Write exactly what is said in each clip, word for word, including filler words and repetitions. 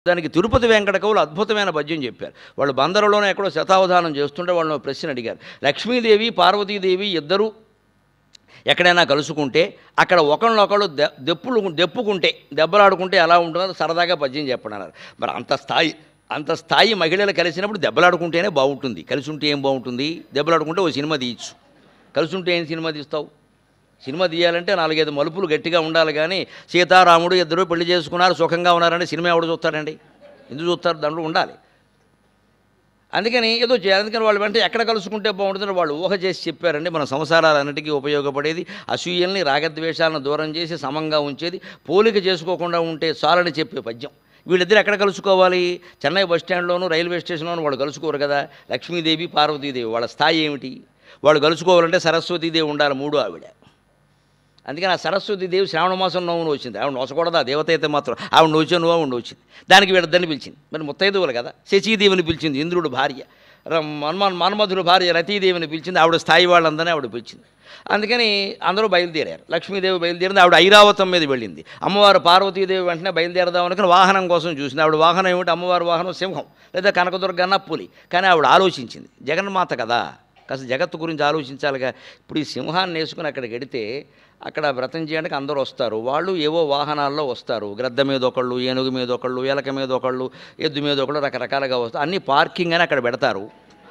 దానికి తిరుపతి వెంకట కవులు అద్భుతమైన పద్యం చెప్పారు. వాళ్ళు బందరులోనే ఎక్కడో శతావధానం చేస్తుంటే వాళ్ళు ప్రశ్న అడిగారు. లక్ష్మీదేవి పార్వతీదేవి ఇద్దరు ఎక్కడైనా కలుసుకుంటే అక్కడ ఒకళ్ళొకళ్ళు దెప్పులు దెప్పుకుంటే దెబ్బలాడుకుంటే ఎలా ఉంటుందో సరదాగా పద్యం చెప్పడన్నారు. మరి అంత స్థాయి అంత స్థాయి మహిళలు కలిసినప్పుడు దెబ్బలాడుకుంటేనే బాగుంటుంది. కలిసి ఉంటే ఏం బాగుంటుంది? దెబ్బలాడుకుంటే ఓ సినిమా తీయచ్చు. కలిసి ఉంటే ఏం సినిమా తీస్తావు? సినిమా తీయాలంటే నాలుగైదు మలుపులు గట్టిగా ఉండాలి. కానీ సీతారాముడు ఇద్దరు పెళ్లి చేసుకున్నారు, సుఖంగా ఉన్నారంటే సినిమా ఎవడు చూస్తారండి? ఎందుకు చూస్తారు? దాంట్లో ఉండాలి. అందుకని ఏదో చేయాలి. అందుకని వాళ్ళు వెంటనే ఎక్కడ కలుసుకుంటే బాగుంటుందని వాళ్ళు ఊహ చేసి చెప్పారండి. మన సంసారాలన్నిటికీ ఉపయోగపడేది అసూయల్ని రాగద్వేషాలను దూరం చేసి సమంగా ఉంచేది, పోలిక చేసుకోకుండా ఉంటే చాలని చెప్పే పద్యం. వీళ్ళిద్దరు ఎక్కడ కలుసుకోవాలి? చెన్నై బస్ స్టాండ్లోనూ రైల్వే స్టేషన్లోనూ వాళ్ళు కలుసుకోరు కదా. లక్ష్మీదేవి పార్వతీదేవి వాళ్ళ స్థాయి ఏమిటి? వాళ్ళు కలుసుకోవాలంటే సరస్వతీదేవి ఉండాలి, మూడో ఆవిడ. అందుకని ఆ సరస్వతీదేవి శ్రావణ మాసం నవ్వును వచ్చింది. ఆవిడ నోచకూడదు, ఆ దేవత అయితే మాత్రం ఆవిడ నోచే నువ్వు ఆవిడ వచ్చింది. దానికి వీళ్ళిద్దరిని పిలిచింది. మరి ముత్తైదువులు కదా. శచీదేవిని పిలిచింది, ఇంద్రుడు భార్య. మన్మన్ మన్మధుడు భార్య రతీదేవిని పిలిచింది. ఆవిడ స్థాయి వాళ్ళందరినీ ఆవిడ పిలిచింది. అందుకని అందరూ బయలుదేరారు. లక్ష్మీదేవి బయలుదేరింది. ఆవిడ ఐరావతం మీద వెళ్ళింది. అమ్మవారు పార్వతీదేవి వెంటనే బయలుదేరదాం అనుకుని వాహనం కోసం చూసింది. ఆవిడ వాహనం ఏమిటి? అమ్మవారి వాహనం సింహం లేదా కనకదుర్గన్న పులి. కానీ ఆవిడ ఆలోచించింది, జగన్మాత కదా, కాస్త జగత్తు గురించి ఆలోచించాలిగా. ఇప్పుడు ఈ సింహాన్ని వేసుకుని అక్కడికి వెడితే అక్కడ వ్రతం చేయడానికి అందరూ వస్తారు. వాళ్ళు ఏవో వాహనాల్లో వస్తారు. గ్రద్ద మీద ఒకళ్ళు, ఏనుగు మీద ఒకళ్ళు, ఎలక మీద ఒకళ్ళు, ఎద్దు మీద ఒకళ్ళు, రకరకాలుగా వస్తారు. అన్నీ పార్కింగ్ అని అక్కడ పెడతారు.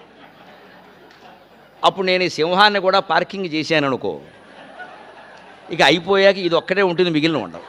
అప్పుడు నేను ఈ సింహాన్ని కూడా పార్కింగ్ చేశాను అనుకో, ఇక అయిపోయాక ఇది ఒక్కటే ఉంటుంది, మిగిలిన ఉండవు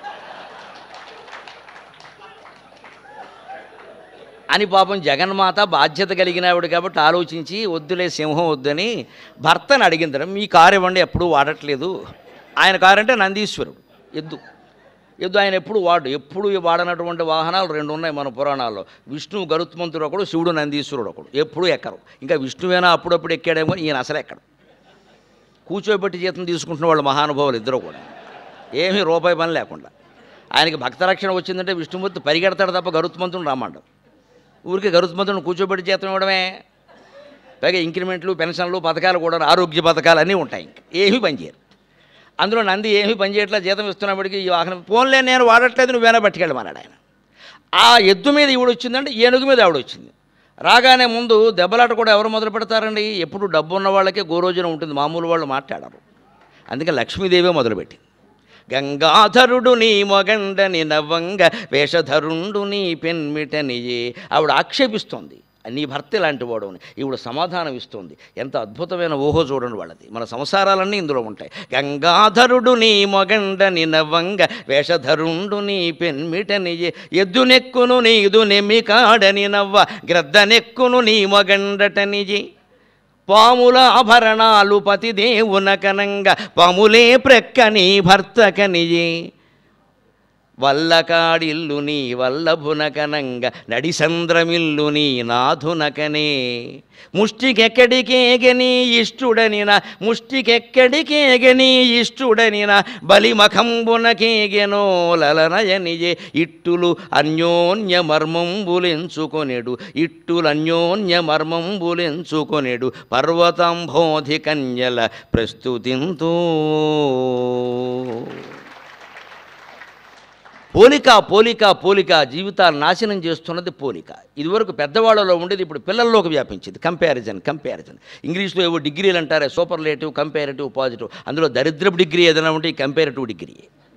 అని పాపం జగన్మాత బాధ్యత కలిగినవాడు కాబట్టి ఆలోచించి వద్దులే సింహం వద్దని భర్తను అడిగింది. మీ కారు ఇవ్వండి, ఎప్పుడూ వాడట్లేదు. ఆయన కారు అంటే నందీశ్వరుడు, ఎద్దు ఎద్దు ఆయన ఎప్పుడు వాడు ఎప్పుడు వాడనటువంటి వాహనాలు రెండు ఉన్నాయి మన పురాణాల్లో. విష్ణువు గరుత్మంతుడు ఒకడు, శివుడు నందీశ్వరుడు ఒకడు. ఎప్పుడు ఎక్కరు. ఇంకా విష్ణువేనా అప్పుడప్పుడు ఎక్కాడేమో, ఈయన అసలు ఎక్కడు. కూర్చోబెట్టి జీతం తీసుకుంటున్న వాళ్ళు మహానుభావులు ఇద్దరు కూడా, ఏమీ రూపాయి పని లేకుండా. ఆయనకి భక్త రక్షణ వచ్చిందంటే విష్ణుమూర్తి పరిగెడతాడు తప్ప గరుత్మంతుడు రమ్మంటాడు. ఊరికి గరుత్మంతుడిని కూర్చోబెట్టి జీతం ఇవ్వడమే. పైగా ఇంక్రిమెంట్లు, పెన్షన్లు, పథకాలు కూడా, ఆరోగ్య పథకాలు అన్నీ ఉంటాయి. ఇంకా ఏమీ పనిచేయరు. అందులో నంది ఏమీ పనిచేయట్లా, జీతం ఇస్తున్నప్పటికీ ఈ వాహనం ఫోన్లే నేను వాడట్లేదు, నువ్వేనా పట్టుకెళ్ళమన్నాడు ఆయన. ఆ ఎద్దు మీద ఈవిడ వచ్చిందంటే ఏనుగు మీద ఆవిడ వచ్చింది. రాగానే ముందు దెబ్బలాట కూడా ఎవరు మొదలు పెడతారండి? ఎప్పుడు డబ్బు ఉన్న వాళ్ళకే గోరోజున ఉంటుంది, మామూలు వాళ్ళు మాట్లాడరు. అందుకే లక్ష్మీదేవే మొదలుపెట్టింది. గంగాధరుడు నీ మొగండని నవ్వంగ వేషధరుండు నీ పెన్మిటనియే. ఆవిడ ఆక్షేపిస్తోంది, నీ భర్త ఇలాంటి వాడు అని. ఈవిడ సమాధానం ఇస్తుంది. ఎంత అద్భుతమైన ఊహో చూడండి వాళ్ళది. మన సంసారాలన్నీ ఇందులో ఉంటాయి. గంగాధరుడు నీ మొగండని నవ్వంగ వేషధరుండు నీ పెన్మిటనియే. ఎద్దునెక్కును నీదు నెమ్మికాడని నవ్వ గ్రద్దనెక్కును నీ మొగండటనిజే. పాముల ఆభరణాలు పతిదేవున కనంగ పాములే ప్రక్కని భర్తకనియే. వల్లకాడిల్లు నీ వల్లభునకనంగ నడిసంద్రమిల్లు నీ నాథునకనే. ముష్టికెక్కడికేగని ఇష్టుడనిన ముష్టికెక్కడికేగని ఇష్టుడనిన బలిమఖంబునకేగెనో లలనయనియే. ఇట్టులు అన్యోన్య మర్మంబులెంచుకొనెడు ఇట్టులు అన్యోన్య మర్మంబులెంచుకొనెడు పర్వతంబోధి కన్యల ప్రస్తుతింతో. పోలిక పోలిక పోలిక జీవితాలు నాశనం చేస్తున్నది పోలిక. ఇదివరకు పెద్దవాళ్ళలో ఉండేది, ఇప్పుడు పిల్లల్లోకి వ్యాపించింది. కంపారిజన్ కంపారిజన్ ఇంగ్లీష్లో ఏవో డిగ్రీలు అంటారే, సూపర్లేటివ్, కంపారిటివ్, పాజిటివ్. అందులో దరిద్రపు డిగ్రీ ఏదైనా ఉంటే ఈ కంపారిటివ్ డిగ్రీ.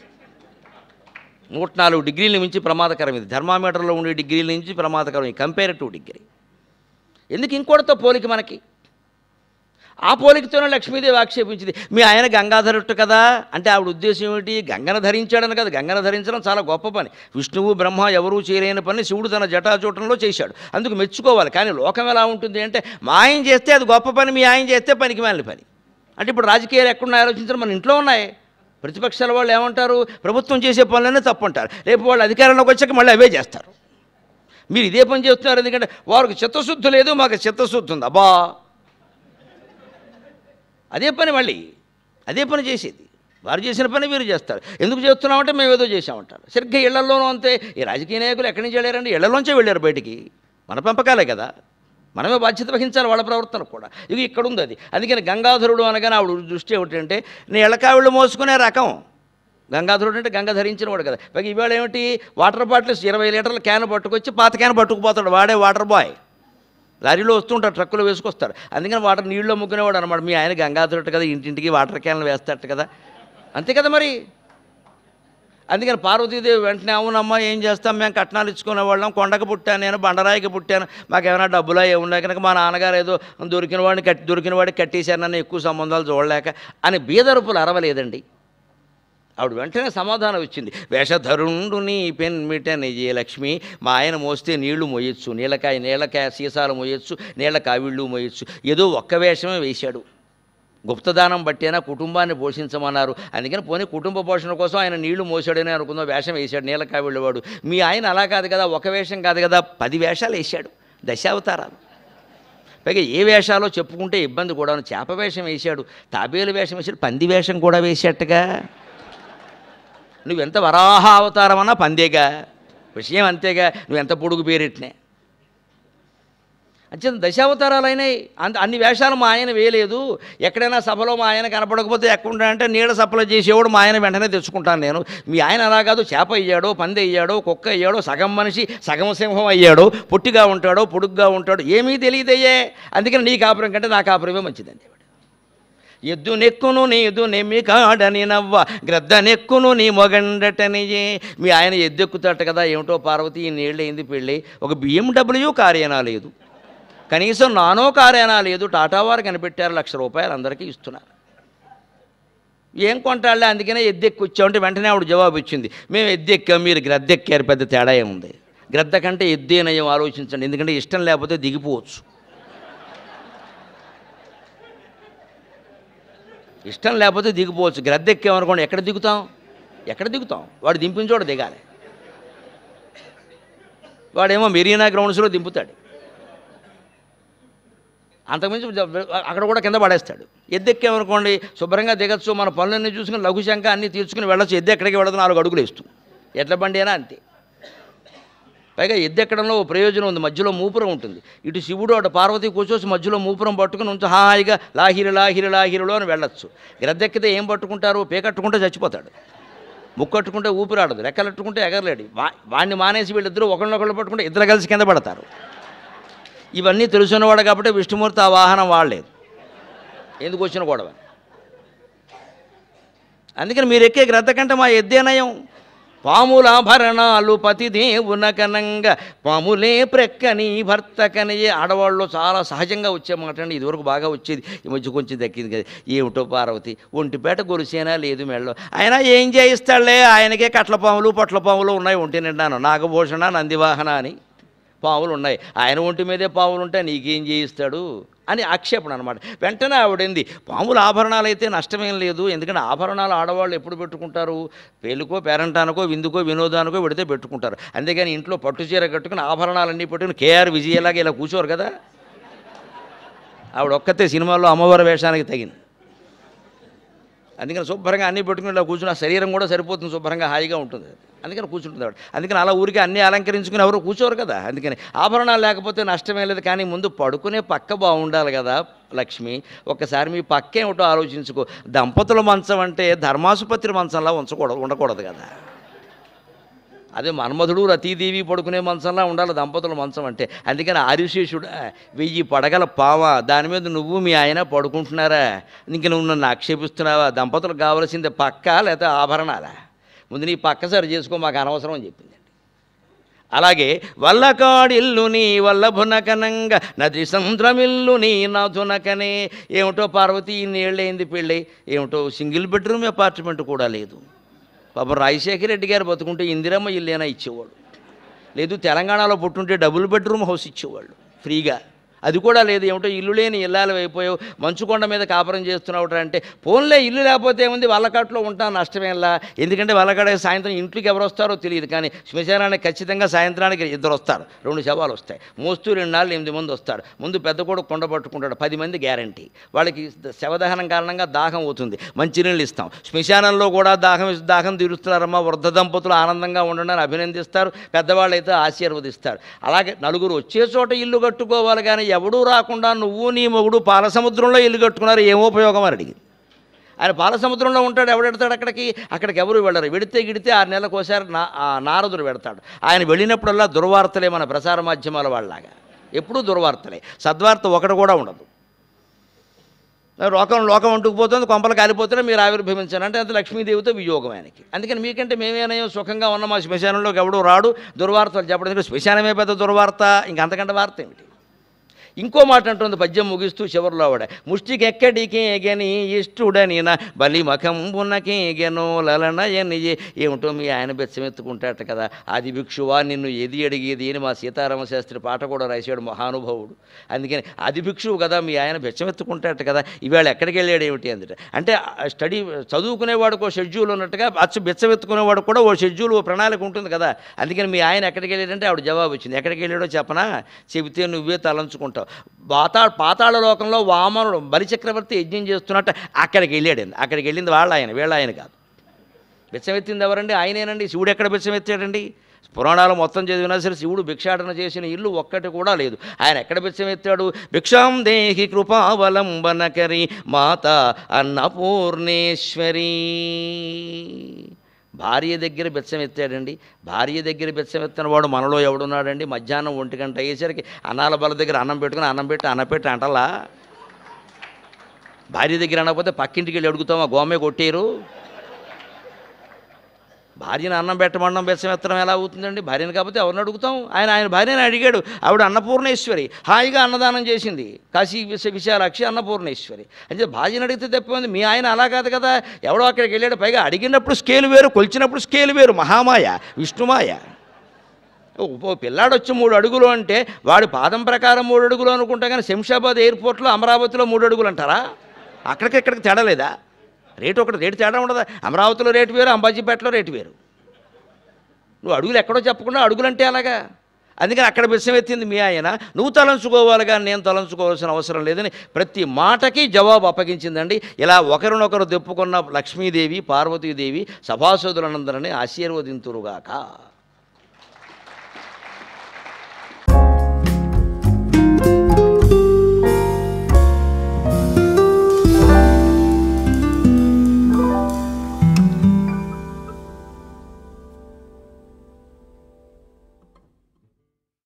నూట నాలుగు డిగ్రీల నుంచి ప్రమాదకరం ఇది. థర్మామీటర్లో ఉండే డిగ్రీల నుంచి ప్రమాదకరం ఈ కంపారిటివ్ డిగ్రీ. ఎందుకు? ఇంకోటితో పోలిక మనకి. ఆ పోలికతోనే లక్ష్మీదేవి ఆక్షేపించింది. మీ ఆయన గంగాధరుట్టు కదా అంటే ఆవిడ ఉద్దేశం ఏమిటి? గంగను ధరించాడని కదా. గంగను ధరించడం చాలా గొప్ప పని. విష్ణువు బ్రహ్మ ఎవరూ చేయలేని పని శివుడు తన జటాచూటంలో చేశాడు. అందుకు మెచ్చుకోవాలి. కానీ లోకం ఎలా ఉంటుంది అంటే, మా ఆయన చేస్తే అది గొప్ప పని, మీ ఆయన చేస్తే పనికి మాలిన పని. అంటే ఇప్పుడు రాజకీయాలు ఎక్కడున్నాయి ఆలోచించడం? మన ఇంట్లో ఉన్నాయి. ప్రతిపక్షాల వాళ్ళు ఏమంటారు? ప్రభుత్వం చేసే పనులనే తప్పు అంటారు. రేపు వాళ్ళు అధికారంలోకి వచ్చాక మళ్ళీ అవే చేస్తారు. మీరు ఇదే పని చేస్తున్నారు, ఎందుకంటే వారికి చిత్తశుద్ధి లేదు, మాకు చిత్తశుద్ధి ఉంది. అబ్బా, అదే పని, మళ్ళీ అదే పని చేసేది. వారు చేసిన పని వీరు చేస్తారు. ఎందుకు చేస్తున్నామంటే మేము ఏదో చేసామంటారు. సరిగ్గా ఇళ్లలోనూ అంతే. ఈ రాజకీయ నాయకులు ఎక్కడి నుంచి వెళ్ళారండి? ఇళ్లలోంచే వెళ్ళారు బయటికి. మన పెంపకాలే కదా, మనమే బాధ్యత వహించాలి వాళ్ళ ప్రవర్తన కూడా. ఇది ఇక్కడ ఉంది అది. అందుకని గంగాధరుడు అనగానే ఆవిడ దృష్టి ఏమిటంటే, నీ ఎళ్ళకావిళ్ళు మోసుకునే రకం, గంగాధరుడు అంటే గంగ ధరించిన వాడు కదా. పైగా ఇవాళ ఏమిటి, వాటర్ బాటిల్స్ ఇరవై లీటర్ల క్యాన్ పట్టుకొచ్చి పాత క్యాన్ పట్టుకుపోతాడు, వాడే వాటర్ బాయ్. లారీలో వస్తుంటారు, ట్రక్కులో వేసుకొస్తారు. అందుకని వాటర్ నీళ్ళలో ముగ్గునేవాడు అనమాట. మీ ఆయన గంగాధరుడు కదా, ఇంటింటికి వాటర్ క్యాన్లు వేస్తాడు కదా, అంతే కదా మరి. అందుకని పార్వతీదేవి వెంటనే అవునమ్మా ఏం చేస్తాం, మేము కట్నాలు ఇచ్చుకునే వాళ్ళం, కొండకు పుట్టాను నేను, బండరాయికి పుట్టాను, మాకు ఏమైనా డబ్బులా ఏమున్నాయి కనుక మా నాన్నగారు ఏదో దొరికిన వాడిని కట్టి దొరికిన వాడికి కట్టేశారు, నన్ను ఎక్కువ సంబంధాలు చూడలేక అని బీదరుపులు అరవలేదండి. ఆవిడ వెంటనే సమాధానం ఇచ్చింది. వేషధరుండు నీ పెన్మిట నిజే లక్ష్మి, మా ఆయన మోస్తే నీళ్లు మోయొచ్చు, నీళ్ళకాయ నీళ్ళకాయ సీసాలు మోయొచ్చు, నీళ్ళ కావిళ్ళు మోయొచ్చు. ఏదో ఒక్క వేషమే వేశాడు, గుప్తదానం బట్టేనా కుటుంబాన్ని పోషించమన్నారు, అందుకని పోనీ కుటుంబ పోషణ కోసం ఆయన నీళ్లు మోసాడని అనుకుందాం, వేషం వేశాడు, నీళ్ళ కావిళ్ళవాడు. మీ ఆయన అలా కాదు కదా, ఒక వేషం కాదు కదా, పది వేషాలు వేశాడు, దశావతారాలు. పైగా ఏ వేషాలో చెప్పుకుంటే ఇబ్బంది కూడా. చేప వేషం వేశాడు, తాబేలు వేషం వేశాడు, పంది వేషం కూడా వేసేట్టుగా. నువ్వెంత వరాహ అవతారం అన్నా పందేగా, విషయం అంతేగా, నువ్వెంత పొడుగు పేరెట్టినే. అంతే దశావతారాలు అయినాయి. అంత అన్ని వేషాలు మా ఆయన వేయలేదు. ఎక్కడైనా సభలో మా ఆయన కనపడకపోతే ఎక్కడుంటానంటే నీళ్ళ సప్లై చేసేవాడు మా ఆయన వెంటనే తెచ్చుకుంటాను నేను. మీ ఆయన అలా కాదు, చేప అయ్యాడో, పంది అయ్యాడో, కుక్క అయ్యాడో, సగం మనిషి సగం సింహం అయ్యాడో, పొట్టిగా ఉంటాడో పొడుగ్గా ఉంటాడో ఏమీ తెలియదయ్యే. అందుకని నీ కాపురం కంటే నా కాపురమే మంచిదండి. ఎద్దు నెక్కును నీదు నెమ్మి కాడని నవ్వ, గ్రద్ద నెక్కును నీ మొగండటనియే. మీ ఆయన ఎద్దెక్కుతాట కదా, ఏమిటో పార్వతి ఈ నీళ్ళు అయింది పెళ్ళి, ఒక బిఎండబ్ల్యూ కారేనా లేదు, కనీసం నానో కారేనా లేదు, టాటా వారు కనిపెట్టారు, లక్ష రూపాయలు అందరికీ ఇస్తున్నారు. ఏం కొంటాళ్ళే, అందుకనే ఎద్దెక్కొచ్చామంటే వెంటనే ఆవిడ జవాబు ఇచ్చింది, మేము ఎద్దెక్కాం, మీరు గ్రద్దెక్కారు, పెద్ద తేడా ఏముంది. గ్రద్ద కంటే ఎద్దేనయం ఆలోచించండి, ఎందుకంటే ఇష్టం లేకపోతే దిగిపోవచ్చు. ఇష్టం లేకపోతే దిగిపోవచ్చు. గ్రద్ద ఎక్కామనుకోండి, ఎక్కడ దిగుతాం ఎక్కడ దిగుతాం వాడు దింపిన చోట దిగాలి. వాడేమో మెరీనా గ్రౌండ్స్లో దింపుతాడు, అంతకుమించి అక్కడ కూడా కింద పడేస్తాడు. ఎద్దెక్కామనుకోండి శుభ్రంగా దిగచ్చు, మన పనులన్నీ చూసుకుని లఘుశంక అన్నీ తీర్చుకుని వెళ్ళచ్చు. ఎద్దు ఎక్కడికి వెళ్ళదు, నాలుగు అడుగులు వేస్తుంది. ఎడ్ల బండి అయినా అంతే. పైగా ఎద్దెక్కడంలో ప్రయోజనం ఉంది, మధ్యలో మూపురం ఉంటుంది. ఇటు శివుడు అటు పార్వతి కూర్చోసి మధ్యలో మూపురం పట్టుకుని ఉంచి హాయిగా లాహిరి లాహిరి లాహిరిలో అని వెళ్ళొచ్చు. గ్రద్దెక్కితే ఏం పట్టుకుంటారు, పేకట్టుకుంటే చచ్చిపోతాడు, ముక్కట్టుకుంటే ఊపిరాడదు, రెక్కలట్టుకుంటే ఎగరలేడు. వా వాడిని మానేసి వీళ్ళిద్దరూ ఒకళ్ళనొకళ్ళు పట్టుకుంటే ఇద్దరు కలిసి కింద పడతారు. ఇవన్నీ తెలుసున్నవాడు కాబట్టి విష్ణుమూర్తి ఆ వాహనం వాడలేదు, ఎందుకు వచ్చిన గొడవ. అందుకని మీరు ఎక్కే గ్రద్ద కంటే మా ఎద్దేనయం. పాములాభరణాలు పతిదేవునకనంగా పాములే ప్రక్కని భర్త కనియే. ఆడవాళ్ళు చాలా సహజంగా వచ్చే మాట అండి, ఇదివరకు బాగా వచ్చేది, ఈ మధ్య కొంచెం దక్కింది కదా. ఏమిటో పార్వతి ఒంటిపేట గొలుసేనా లేదు మెళ్ళలో, ఆయన ఏం చేయిస్తాడులే, ఆయనకే కట్ల పాములు పొట్ల పాములు ఉన్నాయి ఒంటి నిండాను, నాగభూషణ నందివాహన అని పాములు ఉన్నాయి, ఆయన ఒంటి మీదే పాములు ఉంటాయి, నీకేం చేయిస్తాడు అని ఆక్షేపణ అనమాట. వెంటనే ఆవిడింది, పాముల ఆభరణాలు అయితే నష్టమేం లేదు, ఎందుకంటే ఆభరణాలు ఆడవాళ్ళు ఎప్పుడు పెట్టుకుంటారు, పెళ్ళికో పేరంటానికో విందుకో వినోదానికో పెడితే పెట్టుకుంటారు. అంతేగాని ఇంట్లో పట్టు చీర కట్టుకుని ఆభరణాలన్నీ పెట్టుకుని కేఆర్ విజయలాగా ఇలా కూర్చోరు కదా. ఆవిడ ఒక్కతే సినిమాల్లో అమ్మవారి వేషానికి తగింది. అందుకని శుభ్రంగా అన్నీ పెట్టుకుని ఇలా కూర్చుని ఆ శరీరం కూడా సరిపోతుంది, శుభ్రంగా హాయిగా ఉంటుంది, అందుకని కూర్చుంటుంది ఆవిడ. అందుకని అలా ఊరికి అన్నీ అలంకరించుకుని ఎవరు కూర్చోరు కదా. అందుకని ఆభరణాలు లేకపోతే నష్టమే లేదు, కానీ ముందు పడుకునే పక్క బాగుండాలి కదా లక్ష్మి. ఒక్కసారి మీ పక్క ఏమిటో ఆలోచించుకో. దంపతుల మంచం అంటే ధర్మాసుపత్రి మంచంలా ఉంచకూడదు ఉండకూడదు కదా. అదే మన్మధుడు రతీదేవి పడుకునే మంచంలా ఉండాలి దంపతుల మంచం అంటే. అందుకని ఆదిశేషుడు వెయ్యి పడగల పావ, దాని మీద నువ్వు మీ ఆయన పడుకుంటున్నారా, ఇంక నువ్వు నన్ను ఆక్షేపిస్తున్నావా, దంపతులకు కావలసింది పక్క లేకపోతే ఆభరణాలా, ముందు నీ పక్క సరి చేసుకో, మాకు అనవసరం అని చెప్పింది. అలాగే వల్లకాడిల్లు నీ వల్లభునకనంగా నది సంద్రమిల్లు నీ నాథునకనే. ఏమిటో పార్వతి ఇన్నేళ్ళైంది పెళ్ళి, ఏమిటో సింగిల్ బెడ్రూమ్ అపార్ట్మెంట్ కూడా లేదు. పాపం రాజశేఖర రెడ్డి గారు బతుకుంటే ఇందిరమ్మ ఇల్లేనా ఇచ్చేవాడు, లేదు తెలంగాణలో పుట్టుంటే డబుల్ బెడ్రూమ్ హౌస్ ఇచ్చేవాళ్ళు ఫ్రీగా, అది కూడా లేదు. ఏమిటో ఇల్లు లేని ఇల్లాలు అయిపోయావు, మంచుకొండ మీద కాపురం చేస్తున్నావు అంటే, ఫోన్లే ఇల్లు లేకపోతే ఏముంది, వల్లకాట్లో ఉంటాను నష్టమేలా, ఎందుకంటే వల్లకాడ సాయంత్రం ఇంట్లోకి ఎవరు వస్తారో తెలియదు, కానీ శ్మశానానికి ఖచ్చితంగా సాయంత్రానికి ఇద్దరు వస్తారు, రెండు శవాలు వస్తాయి, మోస్తూ రెండు నాళ్ళు ఎనిమిది మంది వస్తారు. ముందు పెద్ద కూడా కొండ పట్టుకుంటాడు, పది మంది గ్యారంటీ. వాళ్ళకి శవదహనం కారణంగా దాహం అవుతుంది, మంచినీళ్ళు ఇస్తాం. శ్మశానంలో కూడా దాహం దాహం తీరుస్తున్నారమ్మా, వృద్ధ దంపతులు ఆనందంగా ఉండడానికి అభినందిస్తారు, పెద్దవాళ్ళు అయితే ఆశీర్వదిస్తారు. అలాగే నలుగురు వచ్చే చోట ఇల్లు కట్టుకోవాలి, కానీ ఎవడూ రాకుండా నువ్వు నీ మొగుడు పాల సముద్రంలో ఇల్లు కట్టుకున్నారు, ఏమో ఉపయోగం అని అడిగింది. ఆయన పాల సముద్రంలో ఉంటాడు, ఎవడెడతాడు అక్కడికి? అక్కడికి ఎవరు వెళ్ళరు. వెడితే గిడితే ఆరు నెలలకు ఒకసారి నా నారదుడు పెడతాడు. ఆయన వెళ్ళినప్పుడల్లా దుర్వార్తలే, మన ప్రసార మాధ్యమాల వాళ్ళలాగా ఎప్పుడూ దుర్వార్తలే, సద్వార్త ఒకటి కూడా ఉండదు. లోకం లోకం అంటుకుపోతుంది, కొంపలు కాలిపోతున్నా మీరు ఆవిర్భవించాను అంటే అది లక్ష్మీదేవితో వియోగం ఆయనకి. అందుకని మీకంటే మేమేనయో సుఖంగా ఉన్న మా శ్మశానంలోకి ఎవడో రాడు దుర్వార్తలు చెప్పడం. శ్మశానమే పెద్ద దుర్వార్త, ఇంకంతకంటే వార్త ఏమిటి? ఇంకో మాట అంటుంది పద్యం ముగిస్తూ చివరిలో ఆవిడ, ముష్టికెక్కడికేగని ఇష్టుడనిన బలి మఖంబునకేగెనో లలనయని. ఏమిటో మీ ఆయన బెచ్చమెత్తుకుంటాట కదా, ఆది భిక్షువా నిన్ను ఏది అడిగేది అని మా సీతారామశాస్త్రి పాట కూడా రాశాడు మహానుభావుడు. అందుకని ఆది భిక్షువు కదా మీ ఆయన బెచ్చమెత్తుకుంటాట కదా, ఇవాళ ఎక్కడికి వెళ్ళాడు ఏమిటి అందుట అంటే స్టడీ చదువుకునేవాడికి ఓ షెడ్యూల్ ఉన్నట్టుగా అచ్చు బెచ్చమెత్తుకునేవాడు కూడా ఓ షెడ్యూల్, ఓ ప్రణాళిక ఉంటుంది కదా. అందుకని మీ ఆయన ఎక్కడికి వెళ్ళాడంటే ఆవిడ జవాబు వచ్చింది. ఎక్కడికి వెళ్ళాడో చెప్పనా, చెబితే నువ్వే తలంచుకుంటావు. పాతా పాతాళ లోకంలో వామనుడు బలిచక్రవర్తి యజ్ఞం చేస్తున్నట్టు అక్కడికి వెళ్ళాడండి. అక్కడికి వెళ్ళింది వాళ్ళ ఆయన, వీళ్ళ ఆయన కాదు. బిచ్చమెత్తింది ఎవరండి? ఆయనేనండి. శివుడు ఎక్కడ బిచ్చమెత్తాడండి? పురాణాలు మొత్తం చదివినా సరే శివుడు భిక్షాటన చేసిన ఇల్లు ఒక్కటి కూడా లేదు. ఆయన ఎక్కడ బిచ్చమెత్తాడు? భిక్షాం దేహి కృపావలంబనకరి మాత అన్నపూర్ణేశ్వరి. భార్య దగ్గర బిచ్చమెత్తాడండి. భార్య దగ్గర బిచ్చమెత్తిన వాడు మనలో ఎవడున్నాడండి? మధ్యాహ్నం ఒంటి గంట అయ్యేసరికి అన్నాల బల దగ్గర అన్నం పెట్టుకుని అన్నం పెట్టి అన్నం పెట్టి అంటలా. భార్య దగ్గర అనకపోతే పక్కింటికి వెళ్ళి అడుగుతామా, గోమే కొట్టేరు. భార్యను అన్నం పెట్టమన్నం బెచ్చమెత్తడం ఎలా అవుతుందండి? భార్యను కాకపోతే ఎవరిని అడుగుతాం? ఆయన ఆయన భార్యను అడిగాడు. ఆవిడ అన్నపూర్ణేశ్వరి, హాయిగా అన్నదానం చేసింది. కాశీ విశ విశాలాక్షి అన్నపూర్ణేశ్వరి. అంటే భార్యను అడిగితే తప్పేముంది? మీ ఆయన అలా కాదు కదా, ఎవడో అక్కడికి వెళ్ళాడు. పైగా అడిగినప్పుడు స్కేల్ వేరు, కొలిచినప్పుడు స్కేల్ వేరు. మహామాయ, విష్ణుమాయ. ఓ పిల్లాడు వచ్చి మూడు అడుగులు అంటే వాడి పాదం ప్రకారం మూడు అడుగులు అనుకుంటా, కానీ శంషాబాద్ ఎయిర్పోర్ట్లో అమరావతిలో మూడు అడుగులు అంటారా? అక్కడికి ఇక్కడికి తేడా లేదా? రేటు ఒకటి, రేటు తేడా ఉండదా? అమరావతిలో రేటు వేరు, అంబాజీపేటలో రేటు వేరు. నువ్వు అడుగులు ఎక్కడో చెప్పకుండా అడుగులంటే అలాగా. అందుకని అక్కడ బిచ్చమెత్తింది మీ ఆయన. నువ్వు తలంచుకోవాలి కానీ నేను తలంచుకోవాల్సిన అవసరం లేదని ప్రతి మాటకి జవాబు అప్పగించిందండి. ఇలా ఒకరినొకరు దెప్పుకున్న లక్ష్మీదేవి పార్వతీదేవి సభాసదులందరినీ ఆశీర్వదింతురుగాక.